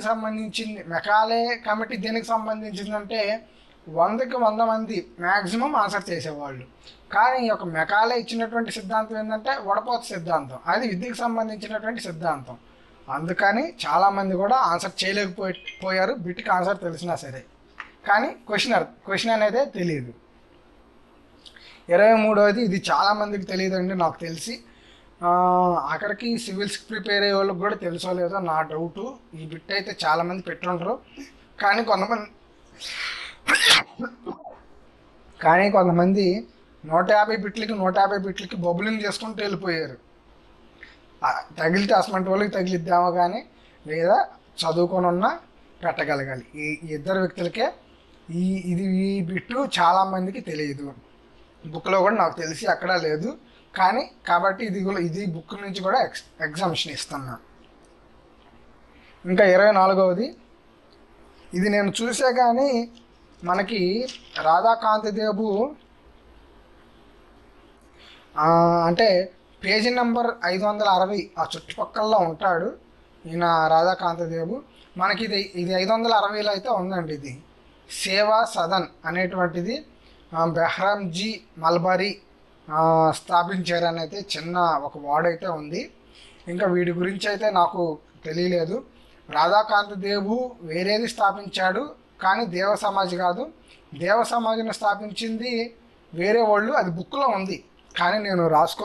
కమిటీ దేనికి సంబంధించిందంటే 100కి 100 మంది మ్యాక్సిమం ఆన్సర్ చేసేవాళ్ళు. కానీ ఈ యొక్క మెకాలే ఇచ్చినటువంటి సిద్ధాంతం ఏంటంటే వడపోత సిద్ధాంతం, అది విద్యకు సంబంధించినటువంటి సిద్ధాంతం. అందుకని చాలామంది కూడా ఆన్సర్ చేయలేకపోయారు, బిట్కి ఆన్సర్ తెలిసినా సరే. కానీ క్వశ్చన్ అనేది తెలియదు. 23వది, ఇది చాలామందికి తెలియదండి నాకు తెలిసి. అక్కడికి సివిల్స్కి ప్రిపేర్ అయ్యే వాళ్ళకి కూడా తెలుసో లేదో నా డౌటు. ఈ బిట్ అయితే చాలామంది పెట్టుండరు, కానీ కొంతమంది కానీ కొంతమంది 150 బిట్లకి 150 బిట్లకి బబులింగ్ చేసుకుంటూ వెళ్ళిపోయారు. తగిలితే అసమంటి వాళ్ళకి తగిలిద్దామో కానీ, లేదా చదువుకొని ఉన్నా పెట్టగలగాలి. ఈ ఇద్దరు వ్యక్తులకే ఈ బిట్టు చాలామందికి తెలియదు. బుక్లో కూడా నాకు తెలిసి అక్కడ లేదు, కానీ కాబట్టి ఇది బుక్ నుంచి కూడా ఎగ్జామ్షన్ ఇస్తున్నాను. ఇంకా 24వది, ఇది నేను చూసా కానీ మనకి రాధాకాంతదేవు అంటే పేజీ నెంబర్ 560 ఆ చుట్టుపక్కల ఉంటాడు ఈయన రాధాకాంతదేవు. మనకి ఇది 560లో అయితే ఉందండి. ఇది సేవా సదన్ అనేటువంటిది బెహ్రాంజీ మల్బరీ స్థాపించారని అయితే చిన్న ఒక వార్డ్ అయితే ఉంది. ఇంకా వీడి గురించి అయితే నాకు తెలియలేదు. రాధాకాంతదేవు వేరేది స్థాపించాడు, కానీ దేవ సమాజ్ కాదు. దేవ సమాజ్ని స్థాపించింది వేరే వాళ్ళు, అది బుక్లో ఉంది, కానీ నేను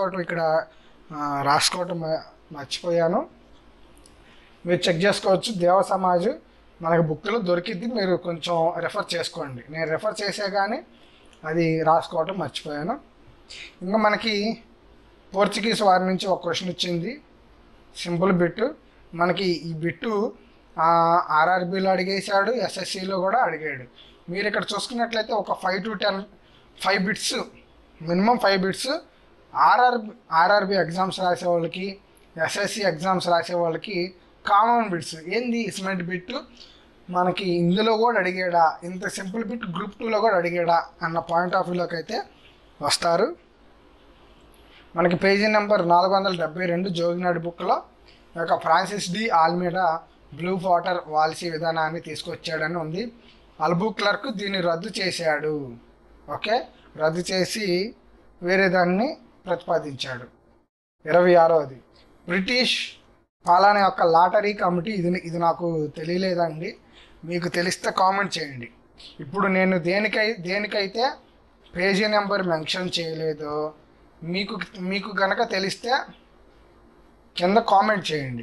రాసుకోవటం మర్చిపోయాను. మీరు చెక్ చేసుకోవచ్చు. దేవ సమాజ్ మనకు బుక్లో దొరికింది, మీరు కొంచెం రెఫర్ చేసుకోండి. నేను రెఫర్ చేసే కానీ అది రాసుకోవటం మర్చిపోయాను. ఇంకా మనకి పోర్చుగీస్ వారి నుంచి ఒక క్వశ్చన్ వచ్చింది, సింపుల్ బిట్టు. మనకి ఈ బిట్టు ఆర్ఆర్బీలో అడిగేశాడు, ఎస్ఎస్సిలో కూడా అడిగాడు. మీరు ఇక్కడ చూసుకున్నట్లయితే ఒక 5 to 10 bits, minimum 5 bits RRB exams రాసే వాళ్ళకి, ఎస్ఎస్సి ఎగ్జామ్స్ రాసే వాళ్ళకి కామన్ బిట్స్. ఏంది ఇస్మెంట్ బిట్టు మనకి ఇందులో కూడా అడిగాడా, ఇంత సింపుల్ బిట్ గ్రూప్ 2లో కూడా అడిగాడా అన్న పాయింట్ ఆఫ్ వ్యూలోకి అయితే వస్తారు. మనకి పేజీ నెంబర్ 472 జోగినాడి బుక్లో ఒక Francis de Almeida blue water వాల్సీ విధానాన్ని తీసుకొచ్చాడని ఉంది. అల్బుక్లర్క్ దీన్ని రద్దు చేశాడు. ఓకే, రద్దు చేసి వేరే దాన్ని ప్రతిపాదించాడు. 26వది, బ్రిటిష్ పాలన యొక్క లాటరీ కమిటీ. ఇది నాకు తెలియలేదండి, మీకు తెలిస్తే కామెంట్ చేయండి. ఇప్పుడు నేను దేనికైతే పేజీ నెంబర్ మెన్షన్ చేయలేదో మీకు కనుక తెలిస్తే కింద కామెంట్ చేయండి.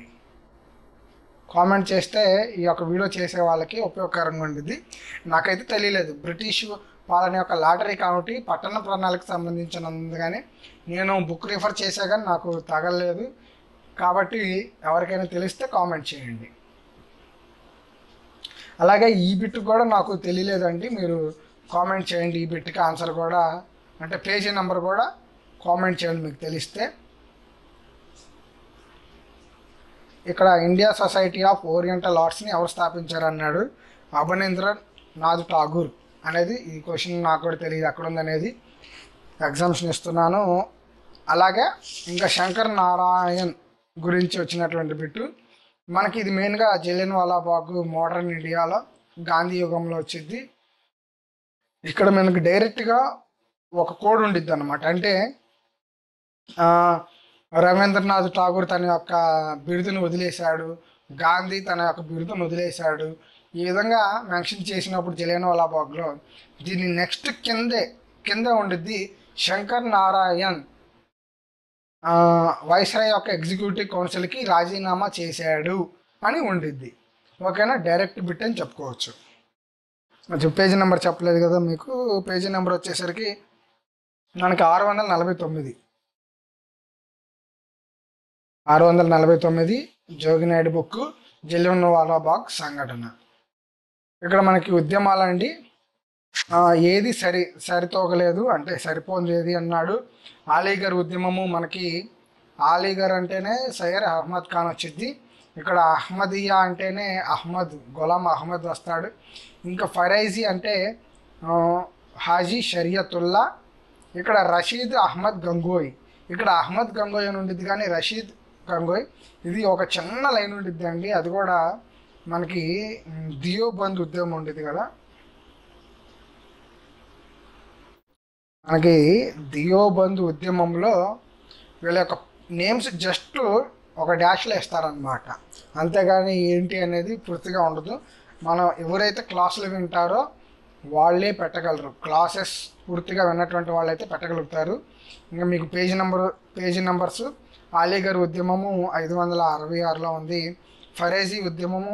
కామెంట్ చేస్తే ఈ యొక్క వీడియో చేసే వాళ్ళకి ఉపయోగకరంగా ఉండేది. నాకైతే తెలియలేదు. బ్రిటిష్ పాలన యొక్క లాటరీ కమిటీ పట్టణ ప్రణాళికకు సంబంధించినందు, కానీ నేను బుక్ రిఫర్ చేసా కానీ నాకు తగలలేదు. కాబట్టి ఎవరికైనా తెలిస్తే కామెంట్ చేయండి. అలాగే ఈ బిట్ కూడా నాకు తెలియలేదండి, మీరు కామెంట్ చేయండి. ఈ బిట్కి ఆన్సర్ కూడా, అంటే పేజీ నెంబర్ కూడా కామెంట్ చేయండి మీకు తెలిస్తే. ఇక్కడ ఇండియా సొసైటీ ఆఫ్ ఓరియంటల్ ఆర్ట్స్ని ఎవరు స్థాపించారు అన్నాడు. అభినేంద్రనాథ్ ఠాగూర్ అనేది. ఈ క్వశ్చన్ నాకు కూడా తెలియదు ఎక్కడ ఉందనేది, ఎగ్జామ్షన్ ఇస్తున్నాను. అలాగే ఇంకా శంకర్ నారాయణ్ గురించి వచ్చినటువంటి బిట్టు మనకి ఇది మెయిన్గా జలియన్వాలా బాగ్ మోడర్న్ ఇండియాలో గాంధీ యుగంలో వచ్చింది. ఇక్కడ మనకి డైరెక్ట్గా ఒక కోడ్ ఉండిద్ది అనమాట. అంటే రవీంద్రనాథ్ ఠాగూర్ తన యొక్క బిరుదును వదిలేశాడు, గాంధీ తన యొక్క బిరుదును వదిలేశాడు. ఈ విధంగా మెన్షన్ చేసినప్పుడు జలియన్వాలా బాగ్లో దీన్ని నెక్స్ట్ కింద ఉండిద్ది శంకర్ నారాయణ్ వైస్రాయ్ యొక్క ఎగ్జిక్యూటివ్ కౌన్సిల్కి రాజీనామా చేశాడు అని ఉండిద్ది. ఓకేనా, డైరెక్ట్ బిట్ అని చెప్పుకోవచ్చు. పేజీ నెంబర్ చెప్పలేదు కదా మీకు. పేజీ నెంబర్ వచ్చేసరికి మనకి 649 జోగినాయుడు బుక్ జలియన్వాలా బాగ్ సంఘటన. ఇక్కడ మనకి ఉద్యమాలండి. ఏది సరితోగలేదు అంటే సరిపోదు ఏది అన్నాడు. అలీగర్ ఉద్యమము, మనకి అలీగర్ అంటేనే సయ్యర్ అహ్మద్ ఖాన్ వచ్చింది. ఇక్కడ అహ్మదియా అంటేనే గులాం అహ్మద్ వస్తాడు. ఇంకా ఫరైజీ అంటే హాజీ షరియతుల్లా. ఇక్కడ రషీద్ అహ్మద్ గంగోయ్. ఇక్కడ అహ్మద్ గంగోయ్ అని ఉండిద్ది, కానీ రషీద్ గంగోయ్ ఇది ఒక చిన్న లైన్ ఉండిద్ది అండి. అది కూడా మనకి దియోబంద్ ఉద్యమం ఉండేది కదా. మనకి దియోబంద్ ఉద్యమంలో వీళ్ళ యొక్క నేమ్స్ జస్ట్ ఒక డాష్లో ఇస్తారనమాట, అంతేగాని ఏంటి అనేది పూర్తిగా ఉండదు. మనం ఎవరైతే క్లాసులు వింటారో వాళ్ళే పెట్టగలరు. క్లాసెస్ పూర్తిగా విన్నటువంటి వాళ్ళైతే పెట్టగలుగుతారు. ఇంకా మీకు పేజీ నెంబర్స్ అలీగర్ ఉద్యమము 566లో ఉంది. ఫరేజీ ఉద్యమము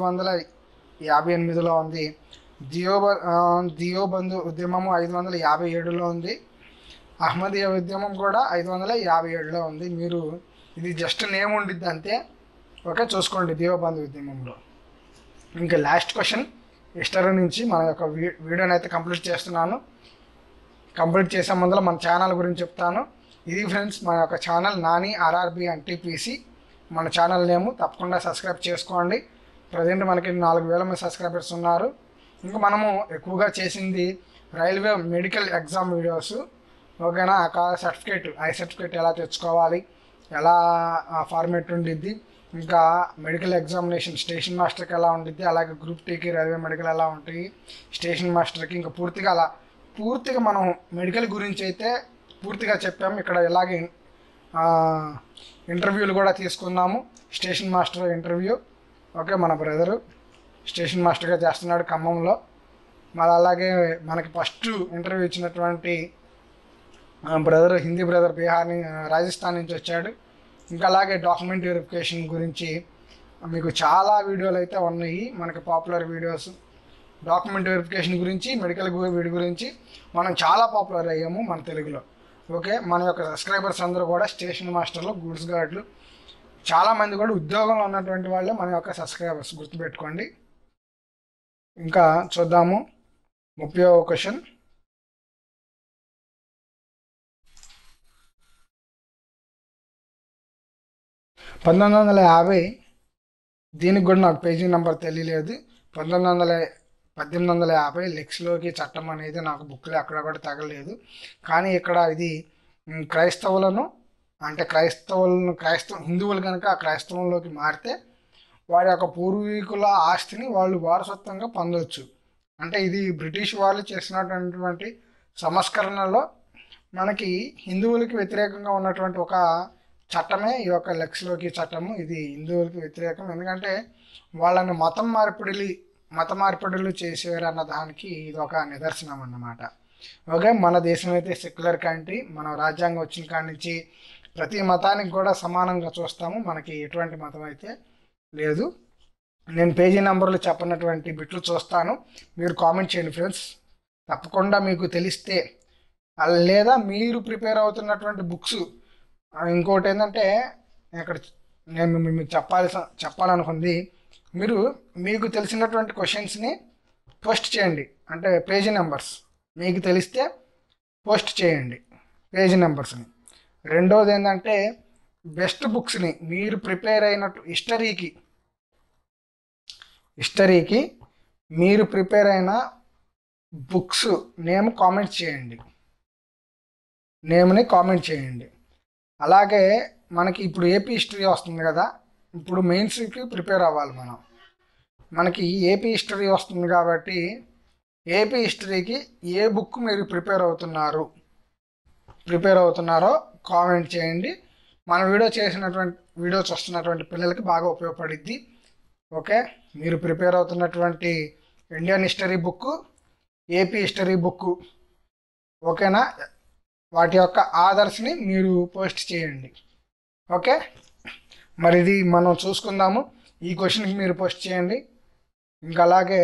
558లో ఉంది. దియోబంద్ ఉద్యమము 557లో ఉంది. అహ్మదియా ఉద్యమం కూడా 557లో ఉంది. మీరు ఇది జస్ట్ నేమ్ ఉండిద్ది అంతే. ఓకే, చూసుకోండి దియోబంద్ ఉద్యమంలో. ఇంకా లాస్ట్ క్వశ్చన్ హిస్టరీ నుంచి మన యొక్క వీడియోని అయితే కంప్లీట్ చేస్తున్నాను. కంప్లీట్ చేసే ముందర మన ఛానల్ గురించి చెప్తాను. ఇది ఫ్రెండ్స్ మన యొక్క ఛానల్ నాని ఆర్ఆర్బి ఎన్టీపీసీ. మన ఛానల్ నేము తప్పకుండా సబ్స్క్రైబ్ చేసుకోండి. ప్రజెంట్ మనకి 4000 మంది సబ్స్క్రైబర్స్ ఉన్నారు. ఇంకా మనము ఎక్కువగా చేసింది రైల్వే మెడికల్ ఎగ్జామ్ వీడియోస్. ఓకేనా, సర్టిఫికేట్ ఐ సర్టిఫికేట్ ఎలా తెచ్చుకోవాలి, ఎలా ఫార్మేట్ ఉండిద్ది, ఇంకా మెడికల్ ఎగ్జామినేషన్ స్టేషన్ మాస్టర్కి ఎలా ఉండిద్ది, అలాగే గ్రూప్ టీకి రైల్వే మెడికల్ ఎలా ఉంటాయి స్టేషన్ మాస్టర్కి, ఇంకా పూర్తిగా మనం మెడికల్ గురించి అయితే పూర్తిగా చెప్పాము. ఇక్కడ ఇలాగే ఇంటర్వ్యూలు కూడా తీసుకున్నాము. Station master interview. ఓకే, మన బ్రదరు స్టేషన్ మాస్టర్గా చేస్తున్నాడు ఖమ్మంలో. మరి అలాగే మనకి ఫస్ట్ ఇంటర్వ్యూ ఇచ్చినటువంటి బ్రదర్ హిందీ బ్రదర్ రాజస్థాన్ నుంచి వచ్చాడు. ఇంకా అలాగే డాక్యుమెంట్ వెరిఫికేషన్ గురించి మీకు చాలా వీడియోలు అయితే ఉన్నాయి. మనకి పాపులర్ వీడియోస్ డాక్యుమెంట్ వెరిఫికేషన్ గురించి, మెడికల్ వీడి గురించి మనం చాలా పాపులర్ అయ్యాము మన తెలుగులో. ఓకే, మన యొక్క సబ్స్క్రైబర్స్ అందరూ కూడా స్టేషన్ మాస్టర్లు, గూడ్స్ గార్డులు, చాలామంది కూడా ఉద్యోగంలో ఉన్నటువంటి వాళ్ళే మన యొక్క సబ్స్క్రైబర్స్, గుర్తుపెట్టుకోండి. ఇంకా చూద్దాము 30వ క్వశ్చన్. (1950) దీనికి కూడా నాకు పేజీ నెంబర్ తెలియలేదు. 1850 లెక్స్లోకి చట్టం అనేది నాకు బుక్లో అక్కడ కూడా తగలేదు. కానీ ఇక్కడ ఇది క్రైస్తవులను హిందువులు కనుక క్రైస్తవంలోకి మారితే వారి యొక్క పూర్వీకుల ఆస్తిని వాళ్ళు వారసత్వంగా పొందవచ్చు. అంటే ఇది బ్రిటిష్ వాళ్ళు చేసినటువంటి సంస్కరణలో మనకి హిందువులకి వ్యతిరేకంగా ఉన్నటువంటి ఒక చట్టమే ఈ యొక్క లెక్స్లోకి చట్టము. ఇది హిందువులకి వ్యతిరేకం, ఎందుకంటే వాళ్ళని మత మార్పిడులు చేసేవారు అన్న దానికి ఇది ఒక నిదర్శనం అన్నమాట. ఓకే, మన దేశం అయితే సెక్యులర్ కంట్రీ. మన రాజ్యాంగం వచ్చిన కాడి నుంచి ప్రతి మతానికి కూడా సమానంగా చూస్తాము. మనకి ఎటువంటి మతం అయితే లేదు. నేను పేజీ నెంబర్లు చెప్పినటువంటి బిట్లు చూస్తాను, మీరు కామెంట్ చేయండి ఫ్రెండ్స్. తప్పకుండా మీకు తెలిస్తే, లేదా మీరు ప్రిపేర్ అవుతున్నటువంటి బుక్స్. ఇంకోటి ఏంటంటే ఇక్కడ నేను మీకు చెప్పాలనుకుంది, మీకు తెలిసినటువంటి క్వశ్చన్స్ని పోస్ట్ చేయండి. అంటే పేజీ నెంబర్స్ మీకు తెలిస్తే పోస్ట్ చేయండి పేజీ నెంబర్స్ని. రెండోది ఏంటంటే బెస్ట్ బుక్స్ని మీరు ప్రిపేర్ అయినట్టు హిస్టరీకి మీరు ప్రిపేర్ అయిన బుక్స్ నేమ్ని కామెంట్ చేయండి. అలాగే మనకి ఇప్పుడు ఏపీ హిస్టరీ వస్తుంది కదా, ఇప్పుడు మెయిన్స్కి ప్రిపేర్ అవ్వాలి మనకి ఏపీ హిస్టరీ వస్తుంది కాబట్టి ఏపీ హిస్టరీకి ఏ బుక్ మీరు ప్రిపేర్ అవుతున్నారో కామెంట్ చేయండి. మన వీడియోస్ వస్తున్నటువంటి పిల్లలకి బాగా ఉపయోగపడిద్ది. ఓకే, మీరు ప్రిపేర్ అవుతున్నటువంటి Indian history book, AP history book, ఓకేనా, వాటి యొక్క ఆధార్స్ని మీరు పోస్ట్ చేయండి. ఓకే, మరి ఇది మనం చూసుకుందాము. ఈ క్వశ్చన్కి మీరు పోస్ట్ చేయండి. ఇంకా అలాగే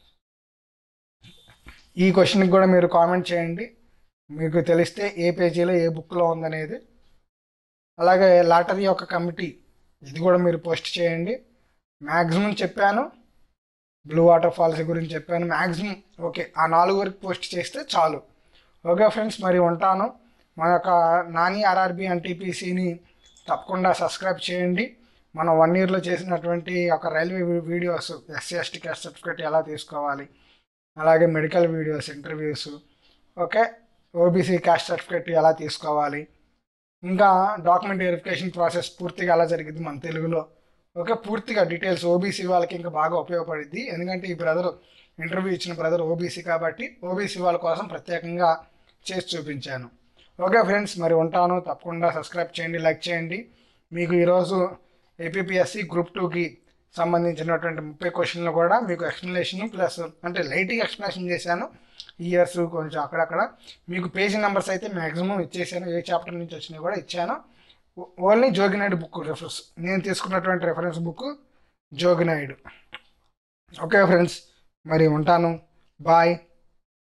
ఈ క్వశ్చన్కి కూడా మీరు కామెంట్ చేయండి, మీకు తెలిస్తే ఏ పేజీలో ఏ బుక్లో ఉందనేది. అలాగే లాటరీ యొక్క కమిటీ, ఇది కూడా మీరు పోస్ట్ చేయండి. మ్యాక్సిమం చెప్పాను, బ్లూ వాటర్ ఫాల్స్ గురించి చెప్పాను మ్యాక్సిమం. ఓకే, ఆ 4 వరకు పోస్ట్ చేస్తే చాలు. ఓకే ఫ్రెండ్స్, మరి ఉంటాను. మన యొక్క నాని ఆర్ఆర్బి ఎన్టీపీసీని తప్పకుండా సబ్స్క్రైబ్ చేయండి. మనం 1 ఇయర్లో చేసినటువంటి ఒక railway videos, SC ST caste certificate ఎలా తీసుకోవాలి, అలాగే medical videos, interviews, okay, OBC caste certificate ఎలా తీసుకోవాలి, ఇంకా డాక్యుమెంట్ వెరిఫికేషన్ ప్రాసెస్ పూర్తిగా ఎలా జరిగింది మన తెలుగులో. ఓకే, పూర్తిగా డీటెయిల్స్ ఓబీసీ వాళ్ళకి ఇంకా బాగా ఉపయోగపడిద్ది. ఎందుకంటే ఈ ఇంటర్వ్యూ ఇచ్చిన బ్రదర్ ఓబీసీ కాబట్టి ఓబీసీ వాళ్ళ కోసం ప్రత్యేకంగా చేసి చూపించాను. ఓకే ఫ్రెండ్స్, మరి ఉంటాను. తప్పకుండా సబ్స్క్రైబ్ చేయండి, లైక్ చేయండి. మీకు ఈరోజు ఏపీపీఎస్సీ గ్రూప్ 2కి సంబంధించినటువంటి 30 క్వశ్చన్లు కూడా మీకు ఎక్స్ప్లెనేషన్ ప్లస్ అంటే లైట్గా ఎక్స్ప్లెనేషన్ చేశాను. ఇయర్స్ కొంచెం అక్కడక్కడ మీకు పేజీ నెంబర్స్ అయితే మ్యాక్సిమం ఇచ్చేసాను. ఏ చాప్టర్ నుంచి వచ్చినాయి కూడా ఇచ్చాను. ఓన్లీ జోగినాయుడు బుక్ రెఫరెన్స్, నేను తీసుకున్నటువంటి reference book Joginaidu. Okay friends, మరి ఉంటాను, బాయ్.